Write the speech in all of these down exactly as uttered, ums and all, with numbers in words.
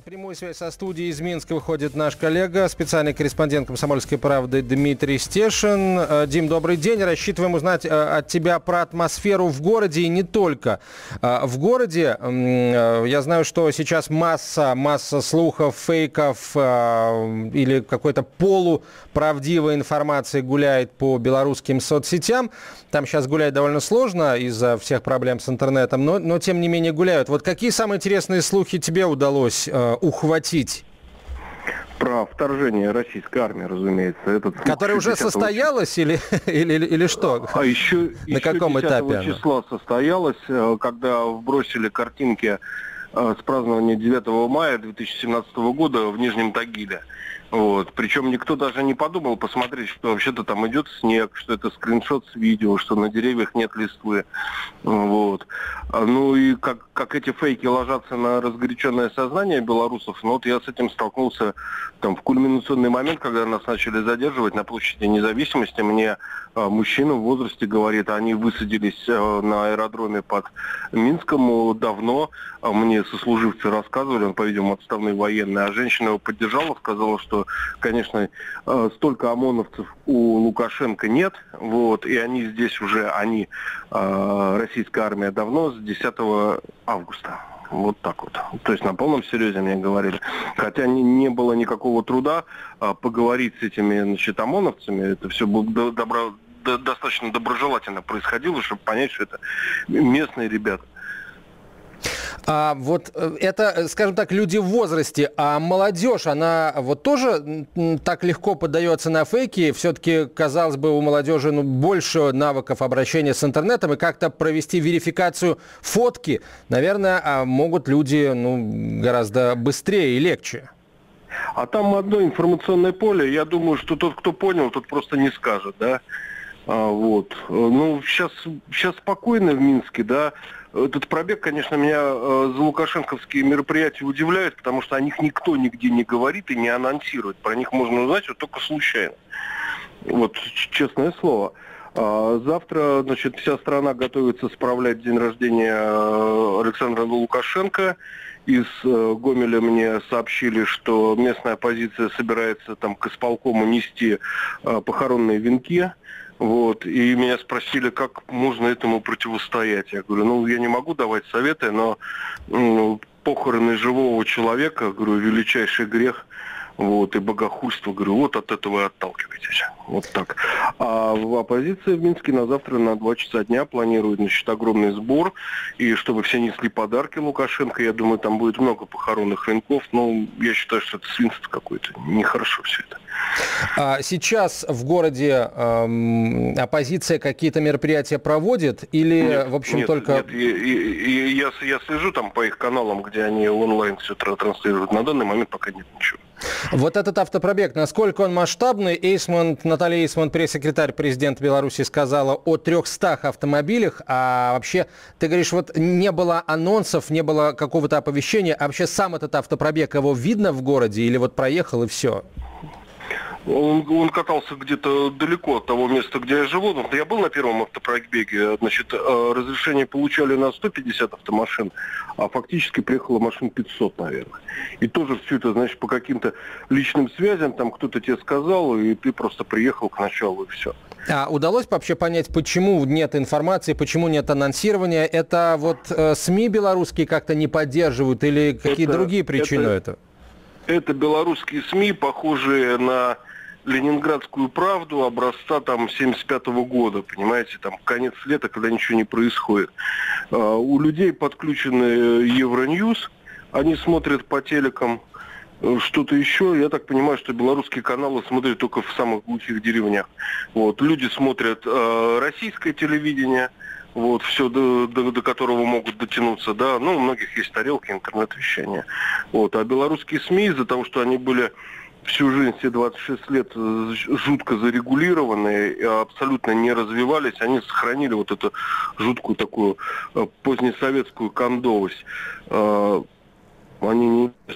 Прямую связь со студией из Минска выходит наш коллега, специальный корреспондент «Комсомольской правды» Дмитрий Стешин. Дим, добрый день. Рассчитываем узнать от тебя про атмосферу в городе и не только. В городе, я знаю, что сейчас масса, масса слухов, фейков или какой-то полуправдивой информации гуляет по белорусским соцсетям. Там сейчас гулять довольно сложно из-за всех проблем с интернетом, но, но тем не менее гуляют. Вот какие самые интересные слухи тебе удалось э, ухватить? Про вторжение российской армии, разумеется. Этот Которое уже состоялось или, или, или, или что? А еще, На еще каком этапе оно? числа состоялось, когда вбросили картинки с празднования девятого мая две тысячи семнадцатого года в Нижнем Тагиле. Вот. Причем никто даже не подумал посмотреть, что вообще-то там идет снег, что это скриншот с видео, что на деревьях нет листвы. Вот. Ну и как, как эти фейки ложатся на разгоряченное сознание белорусов, ну вот я с этим столкнулся там, в кульминационный момент, когда нас начали задерживать на площади Независимости. Мне а, мужчина в возрасте говорит, они высадились а, на аэродроме под Минском давно. А мне сослуживцы рассказывали, он, по-видимому, отставной военный, а женщина его поддержала, сказала, что, конечно, столько ОМОНовцев у Лукашенко нет, вот, и они здесь уже, они, российская армия давно, с десятого августа. Вот так вот. То есть на полном серьезе мне говорили. Хотя не, не было никакого труда а, поговорить с этими, значит, ОМОНовцами. Это все было добро, до, достаточно доброжелательно происходило, чтобы понять, что это местные ребята. А вот это, скажем так, люди в возрасте, а молодежь, она вот тоже так легко поддается на фейки? Все-таки, казалось бы, у молодежи ну, больше навыков обращения с интернетом, и как-то провести верификацию фотки, наверное, могут люди ну, гораздо быстрее и легче. А там одно информационное поле, я думаю, что тот, кто понял, тот просто не скажет, да? А, вот. Ну, сейчас, сейчас спокойно в Минске, да. Этот пробег, конечно, меня э, за лукашенковские мероприятия удивляет, потому что о них никто нигде не говорит и не анонсирует. Про них можно узнать вот только случайно. Вот, честное слово. А завтра, значит, вся страна готовится справлять день рождения Александра Лукашенко. Из э, Гомеля мне сообщили, что местная оппозиция собирается там к исполкому нести э, похоронные венки. Вот, и меня спросили, как можно этому противостоять. Я говорю, ну, я не могу давать советы, но ну, похороны живого человека, говорю, величайший грех, вот, и богохульство, говорю, вот от этого и отталкивайтесь. Вот так. А оппозиция в Минске на завтра на два часа дня планирует, значит, огромный сбор, и чтобы все несли подарки Лукашенко, я думаю, там будет много похоронных венков, но я считаю, что это свинство какое-то, нехорошо все это. А сейчас в городе эм, оппозиция какие-то мероприятия проводит или, нет, в общем, нет, только... Нет, и, и, и я, я слежу там по их каналам, где они онлайн все транслируют. На данный момент пока нет ничего. Вот этот автопробег, насколько он масштабный? Эйсмонт, Наталья Эйсмонт, пресс-секретарь президента Беларуси, сказала о трехстах автомобилях. А вообще, ты говоришь, вот не было анонсов, не было какого-то оповещения. А вообще сам этот автопробег, его видно в городе или вот проехал и все? Он, он катался где-то далеко от того места, где я живу. Но я был на первом автопробеге. Значит, разрешение получали на сто пятьдесят автомашин, а фактически приехало машин пятьсот, наверное. И тоже все это, значит, по каким-то личным связям, там кто-то тебе сказал, и ты просто приехал к началу, и все. А удалось вообще понять, почему нет информации, почему нет анонсирования? Это вот э, СМИ белорусские как-то не поддерживают или какие это, другие причины это, это? Это белорусские СМИ, похожие на Ленинградскую правду образца там семьдесят пятого года, понимаете, там конец лета, когда ничего не происходит. А, у людей подключены Евроньюз, они смотрят по телекам что-то еще. Я так понимаю, что белорусские каналы смотрят только в самых глухих деревнях. Вот. Люди смотрят э, российское телевидение, вот, все, до, до, до которого могут дотянуться, да, ну, у многих есть тарелки, интернет-вещания. Вот. А белорусские СМИ из-за того, что они были всю жизнь, все двадцать шесть лет жутко зарегулированные, абсолютно не развивались, они сохранили вот эту жуткую такую позднесоветскую кондовость. Они не...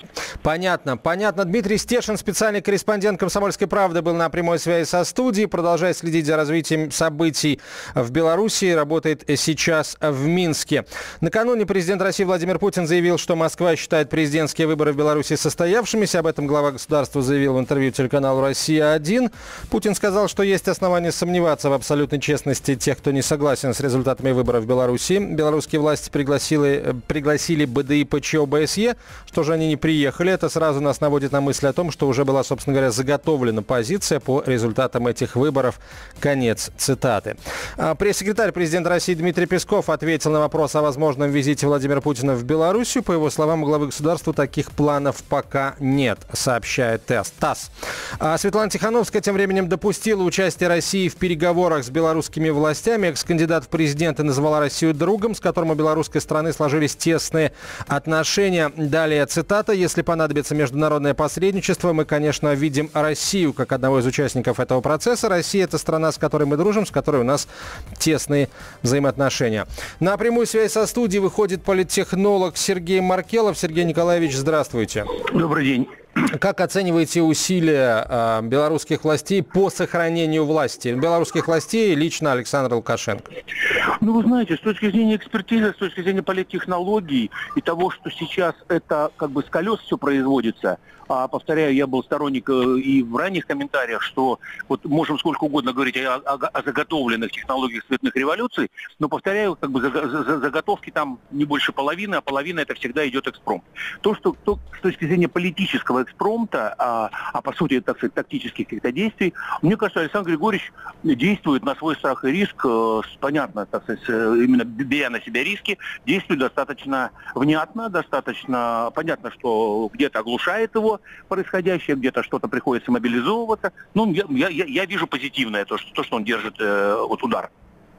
Понятно, понятно. Дмитрий Стешин, специальный корреспондент «Комсомольской правды», был на прямой связи со студией. Продолжает следить за развитием событий в Беларуси. Работает сейчас в Минске. Накануне президент России Владимир Путин заявил, что Москва считает президентские выборы в Беларуси состоявшимися. Об этом глава государства заявил в интервью телеканалу «Россия-один». Путин сказал, что есть основания сомневаться в абсолютной честности тех, кто не согласен с результатами выборов в Беларуси. Белорусские власти пригласили, пригласили БДИ, ПЧО, БСЕ. Что же они не приехали? Это сразу нас наводит на мысль о том, что уже была, собственно говоря, заготовлена позиция по результатам этих выборов. Конец цитаты. Пресс-секретарь президента России Дмитрий Песков ответил на вопрос о возможном визите Владимира Путина в Белоруссию. По его словам, у главы государства таких планов пока нет, сообщает ТАСС. А Светлана Тихановская тем временем допустила участие России в переговорах с белорусскими властями. Экс-кандидат в президенты назвала Россию другом, с которым у белорусской страны сложились тесные отношения. Далее цитата. «Если понадобится международное посредничество, мы, конечно, видим Россию как одного из участников этого процесса. Россия – это страна, с которой мы дружим, с которой у нас тесные взаимоотношения». На прямую связь со студией выходит политтехнолог Сергей Маркелов. Сергей Николаевич, здравствуйте. Добрый день. Как оцениваете усилия э, белорусских властей по сохранению власти? Белорусских властей лично Александра Лукашенко. Ну, вы знаете, с точки зрения экспертизы, с точки зрения политтехнологий и того, что сейчас это как бы с колес все производится, а, повторяю, я был сторонник и в ранних комментариях, что вот можем сколько угодно говорить о, о, о заготовленных технологиях цветных революций, но, повторяю, как бы заготовки там не больше половины, а половина это всегда идет экспромт. То, что то, с точки зрения политического экспромта, а, а по сути, так сказать, тактических каких-то действий, мне кажется, Александр Григорьевич действует на свой страх и риск, э, понятно, так сказать, именно беря на себя риски, действует достаточно внятно, достаточно понятно, что где-то оглушает его происходящее, где-то что-то приходится мобилизовываться. Ну, я, я, я вижу позитивное, то, что, то, что он держит э, вот удар.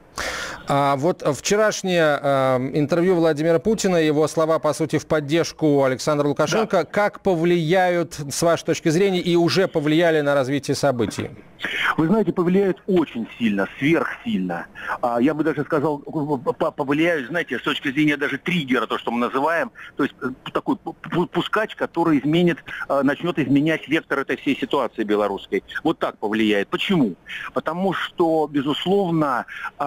А вот вчерашнее э, интервью Владимира Путина, его слова, по сути, в поддержку Александра Лукашенко, да. Как повлияют, с вашей точки зрения, и уже повлияли на развитие событий? Вы знаете, повлияют очень сильно, сверхсильно. А, я бы даже сказал, повлияют, знаете, с точки зрения даже триггера, то, что мы называем, то есть такой пускач, который изменит, начнет изменять вектор этой всей ситуации белорусской. Вот так повлияет. Почему? Потому что, безусловно,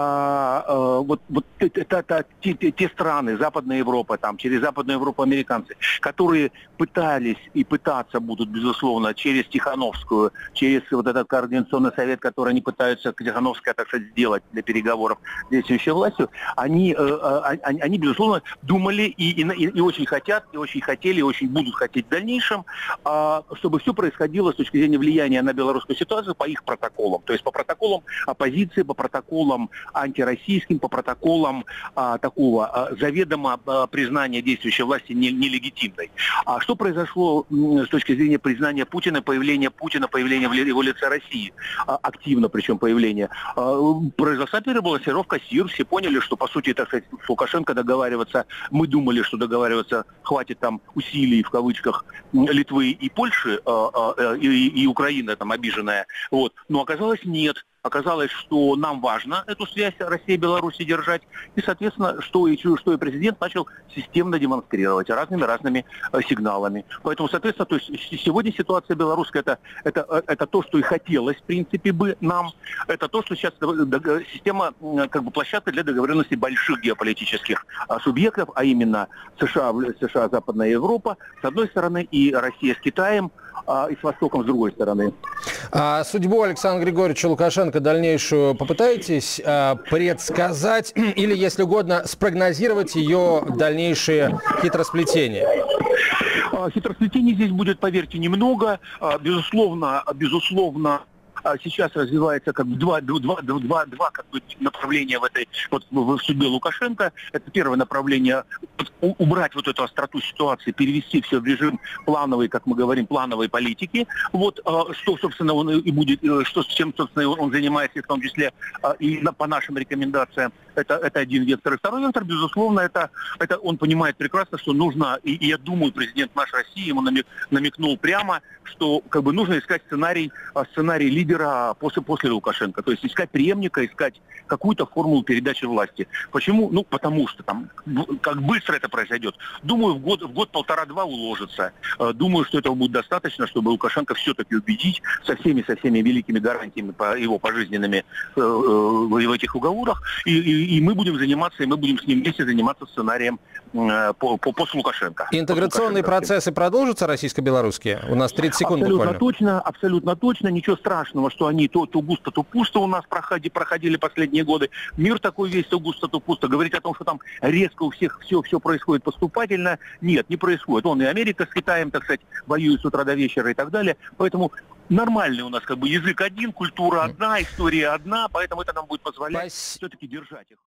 а, а, вот, вот это, это, те, те страны, Западная Европа, там, через Западную Европу американцы, которые пытались и пытаться будут, безусловно, через Тихановскую, через вот этот координационный совет, который они пытаются, Тихановская, так сказать, сделать для переговоров с действующей властью, они, э, они, они, безусловно, думали и, и, и очень хотят, и очень хотели, и очень будут хотеть в дальнейшем, э, чтобы все происходило с точки зрения влияния на белорусскую ситуацию по их протоколам. То есть по протоколам оппозиции, по протоколам антироссийским, по протоколам э, такого э, заведомо э, признания действующей власти не, нелегитимной. А что произошло э, с точки зрения признания Путина, появления Путина, появления в его лице России? Активно, причем появление. Произошла перебалансировка сил, все поняли, что, по сути, так сказать, с Лукашенко договариваться, мы думали, что договариваться хватит там усилий, в кавычках, Литвы и Польши, и, и Украины там обиженная, вот, но оказалось нет. Оказалось, что нам важно эту связь России и Беларуси держать, и, соответственно, что и, что и президент начал системно демонстрировать разными-разными э, сигналами. Поэтому, соответственно, то есть сегодня ситуация белорусская, это, это, это то, что и хотелось, в принципе, бы нам, это то, что сейчас система, как бы, площадка для договоренности больших геополитических э, субъектов, а именно США, США, Западная Европа, с одной стороны, и Россия с Китаем, и с Востоком с другой стороны. А судьбу Александра Григорьевича Лукашенко дальнейшую попытаетесь а, предсказать или, если угодно, спрогнозировать ее дальнейшие хитросплетения? Хитросплетений здесь будет, поверьте, немного. Безусловно, безусловно, сейчас развивается как бы два, два, два, два как бы направления в этой вот, в судьбе Лукашенко. Это первое направление – убрать вот эту остроту ситуации, перевести все в режим плановой, как мы говорим, плановой политики. Вот что, собственно, он и будет, что, чем, собственно, он занимается, в том числе и по нашим рекомендациям. Это, это один вектор. И второй вектор, безусловно, это, это он понимает прекрасно, что нужно, и, и я думаю, президент нашей России ему намек, намекнул прямо, что как бы нужно искать сценарий, сценарий лидера лидера после, после Лукашенко. То есть искать преемника, искать какую-то формулу передачи власти. Почему? Ну, потому что там, как быстро это произойдет. Думаю, в год, в год полтора-два уложится. Думаю, что этого будет достаточно, чтобы Лукашенко все-таки убедить со всеми, со всеми великими гарантиями по его пожизненными э, в этих уговорах. И, и, и мы будем заниматься, и мы будем с ним вместе заниматься сценарием э, по, по, после Лукашенко. Интеграционные процессы продолжатся российско-белорусские? У нас тридцать секунд абсолютно буквально. Точно, абсолютно точно. Ничего страшного, что они то, то густо, то пусто у нас проходи, проходили последние годы. Мир такой весь, то густо, то пусто. Говорить о том, что там резко у всех все, все происходит поступательно, нет, не происходит. Он и Америка с Китаем, так сказать, воюет с утра до вечера и так далее. Поэтому нормальный у нас как бы язык один, культура одна, история одна, поэтому это нам будет позволять Спас... все-таки держать их.